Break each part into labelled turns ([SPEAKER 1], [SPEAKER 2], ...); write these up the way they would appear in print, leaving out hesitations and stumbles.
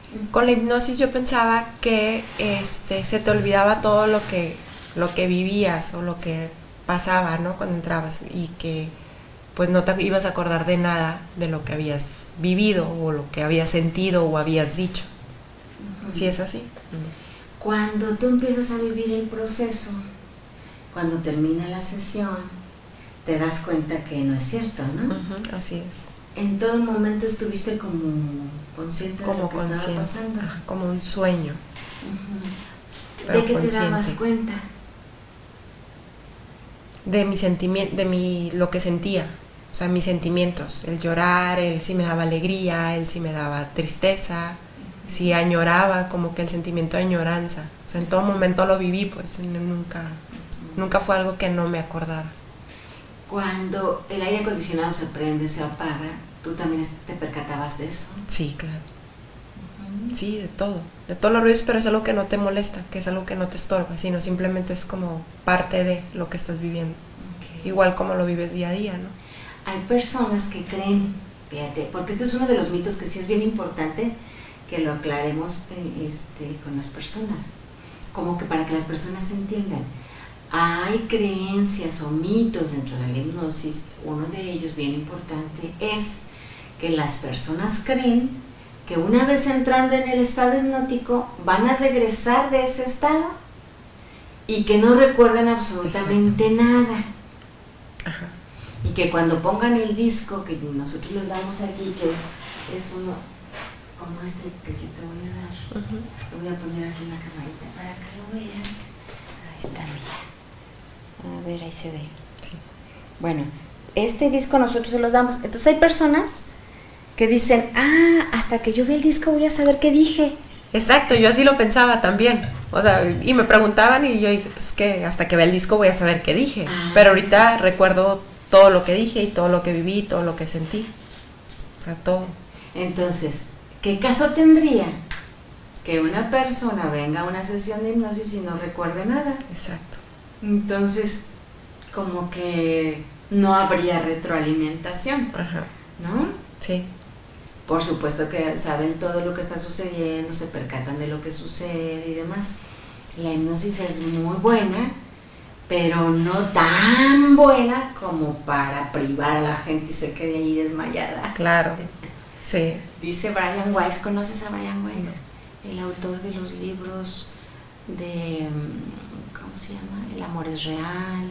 [SPEAKER 1] Con la hipnosis yo pensaba que se te olvidaba todo lo que vivías o lo que pasaba, ¿no? Cuando entrabas, y que pues no te ibas a acordar de nada de lo que habías vivido o lo que habías sentido o habías dicho. ¿Sí es así?
[SPEAKER 2] Cuando tú empiezas a vivir el proceso, cuando termina la sesión, te das cuenta que no es cierto, ¿no?
[SPEAKER 1] Así es.
[SPEAKER 2] En todo momento estuviste como consciente de lo que estaba pasando.
[SPEAKER 1] Como un sueño.
[SPEAKER 2] ¿De qué te dabas cuenta?
[SPEAKER 1] De mi sentimiento, lo que sentía. O sea, mis sentimientos. El llorar, si me daba alegría, si me daba tristeza, si añoraba, como que el sentimiento de añoranza. O sea, en todo momento lo viví, pues nunca fue algo que no me acordara.
[SPEAKER 2] Cuando el aire acondicionado se prende, se apaga, ¿tú también te percatabas de eso?
[SPEAKER 1] Sí, claro. Sí, de todos los ruidos, pero es algo que no te molesta, que es algo que no te estorba, sino simplemente es como parte de lo que estás viviendo. Igual como lo vives día a día, ¿no?
[SPEAKER 2] Hay personas que creen, fíjate, porque este es uno de los mitos que sí es bien importante que lo aclaremos con las personas, como que para que las personas entiendan. Hay creencias o mitos dentro de la hipnosis. Uno de ellos bien importante es que las personas creen que una vez entrando en el estado hipnótico van a regresar de ese estado y que no recuerdan absolutamente nada. Y que cuando pongan el disco que nosotros les damos aquí, que es uno como este que yo te voy a dar, lo voy a poner aquí en la camarita para que lo vean. Ahí está, mira. A ver, ahí se ve.
[SPEAKER 1] Sí.
[SPEAKER 2] Bueno, este disco nosotros se los damos. Entonces hay personas que dicen, hasta que yo vea el disco voy a saber qué dije.
[SPEAKER 1] Exacto, yo así lo pensaba también. O sea, y me preguntaban y yo dije, pues que hasta que vea el disco voy a saber qué dije. Pero ahorita recuerdo todo lo que dije y todo lo que viví, todo lo que sentí. O sea, todo.
[SPEAKER 2] Entonces, ¿qué caso tendría que una persona venga a una sesión de hipnosis y no recuerde nada?
[SPEAKER 1] Exacto.
[SPEAKER 2] Entonces, como que no habría retroalimentación, ¿no?
[SPEAKER 1] Sí.
[SPEAKER 2] Por supuesto que saben todo lo que está sucediendo, se percatan de lo que sucede y demás. La hipnosis es muy buena, pero no tan buena como para privar a la gente y se quede allí desmayada.
[SPEAKER 1] Claro, sí.
[SPEAKER 2] Dice Brian Weiss, ¿conoces a Brian Weiss? No. El autor de los libros de, ¿cómo se llama? El amor es real.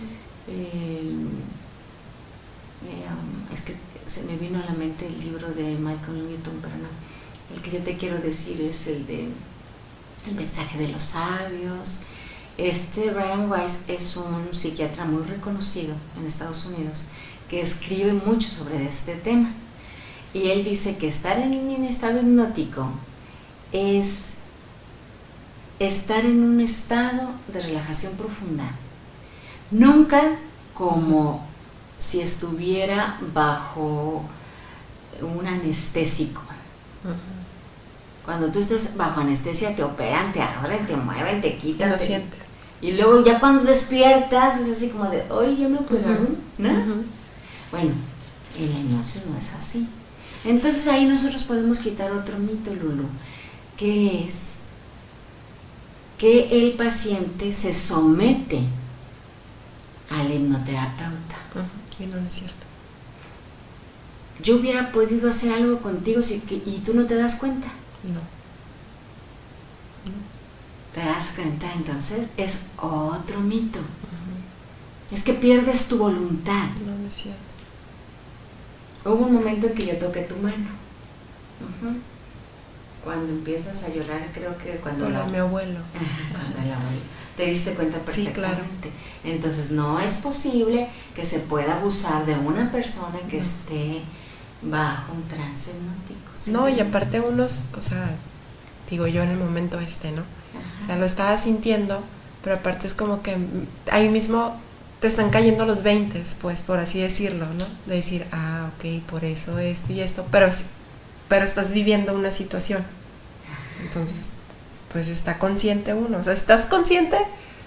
[SPEAKER 2] Es que se me vino a la mente el libro de Michael Newton, pero no. El que yo te quiero decir es el de El mensaje de los sabios. Brian Weiss es un psiquiatra muy reconocido en Estados Unidos que escribe mucho sobre este tema. Y él dice que estar en un estado hipnótico es estar en un estado de relajación profunda. Nunca como si estuviera bajo un anestésico. Cuando tú estás bajo anestesia te operan, te abren, te mueven, te quitan.
[SPEAKER 1] Lo sientes.
[SPEAKER 2] Y luego ya cuando despiertas es así como de, oye, ya me operaron, ¿no? Bueno, en la hipnosis no es así. Entonces ahí nosotros podemos quitar otro mito, Lulu, que es que el paciente se somete al hipnoterapeuta.
[SPEAKER 1] Y no es cierto.
[SPEAKER 2] Yo hubiera podido hacer algo contigo y tú no te das cuenta.
[SPEAKER 1] No.
[SPEAKER 2] ¿Te das cuenta? Entonces es otro mito. Es que pierdes tu voluntad.
[SPEAKER 1] No es cierto.
[SPEAKER 2] Hubo un momento en que yo toqué tu mano. Cuando empiezas a llorar, creo que cuando
[SPEAKER 1] mi abuelo.
[SPEAKER 2] Cuando el abuelo. Te diste cuenta perfectamente.
[SPEAKER 1] Sí, claro.
[SPEAKER 2] Entonces no es posible que se pueda abusar de una persona que esté bajo un trance hipnótico. ¿Sí?
[SPEAKER 1] No, y aparte unos, o sea, digo yo en el momento ¿no? O sea, lo estaba sintiendo, pero aparte es como que ahí mismo te están cayendo los 20, pues, por así decirlo, ¿no? De decir, ok, por eso esto y esto, pero estás viviendo una situación. Entonces, pues está consciente uno, o sea, estás consciente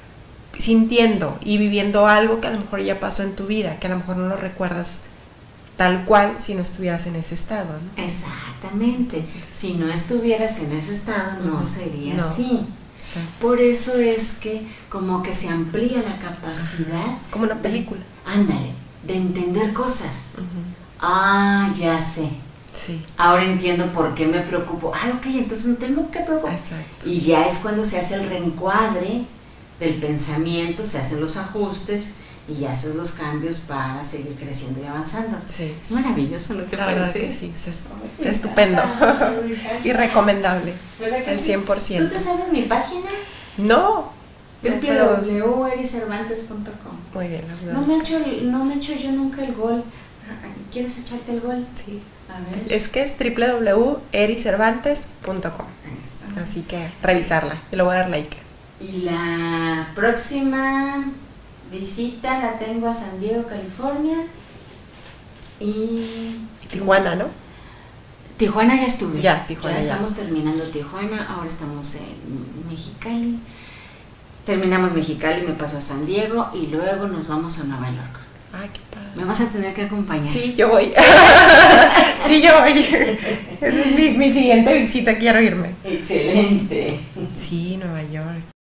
[SPEAKER 1] sintiendo y viviendo algo que a lo mejor ya pasó en tu vida, que a lo mejor no lo recuerdas tal cual si no estuvieras en ese estado, ¿no?
[SPEAKER 2] Exactamente. Entonces, si no estuvieras en ese estado, no sería así.
[SPEAKER 1] Sí.
[SPEAKER 2] Por eso es que como que se amplía la capacidad.
[SPEAKER 1] Es como una película.
[SPEAKER 2] Ándale, de entender cosas. Ya sé.
[SPEAKER 1] Sí.
[SPEAKER 2] Ahora entiendo por qué me preocupo. Ok, entonces no tengo que preocupar.
[SPEAKER 1] Exacto.
[SPEAKER 2] Y ya es cuando se hace el reencuadre del pensamiento, se hacen los ajustes y haces los cambios para seguir creciendo y avanzando.
[SPEAKER 1] Sí.
[SPEAKER 2] Es maravilloso, ¿no te
[SPEAKER 1] La
[SPEAKER 2] parece?
[SPEAKER 1] verdad que sí, es estupendo y recomendable al 100%.
[SPEAKER 2] ¿Tú te sabes mi página?
[SPEAKER 1] No.
[SPEAKER 2] www.ericervantes.com.
[SPEAKER 1] Muy bien.
[SPEAKER 2] No me echo yo nunca el gol. ¿Quieres echarte el gol?
[SPEAKER 1] Sí.
[SPEAKER 2] A ver.
[SPEAKER 1] Es que es www.ericervantes.com. Así que revisarla. Yo le voy a dar like.
[SPEAKER 2] Y la próxima visita la tengo a San Diego, California. Y
[SPEAKER 1] Tijuana, ¿no?
[SPEAKER 2] Tijuana ya estuve.
[SPEAKER 1] Tijuana.
[SPEAKER 2] Ya estamos terminando Tijuana, ahora estamos en Mexicali. Terminamos Mexicali, me paso a San Diego y luego nos vamos a Nueva York.
[SPEAKER 1] Ay, qué padre.
[SPEAKER 2] Me vas a tener que acompañar.
[SPEAKER 1] Sí, yo voy. Sí, yo voy. Esa es mi siguiente visita, quiero irme.
[SPEAKER 2] Excelente.
[SPEAKER 1] Sí, Nueva York.